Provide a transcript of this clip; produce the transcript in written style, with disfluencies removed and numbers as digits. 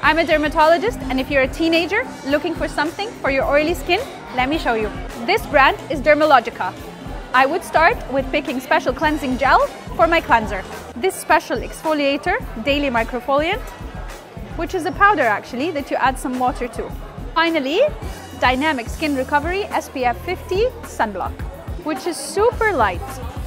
I'm a dermatologist, and if you're a teenager looking for something for your oily skin, let me show you. This brand is Dermalogica. I would start with picking special cleansing gel for my cleanser. This special exfoliator, daily microfoliant, which is a powder actually that you add some water to. Finally, Dynamic Skin Recovery SPF 50 Sunblock, which is super light.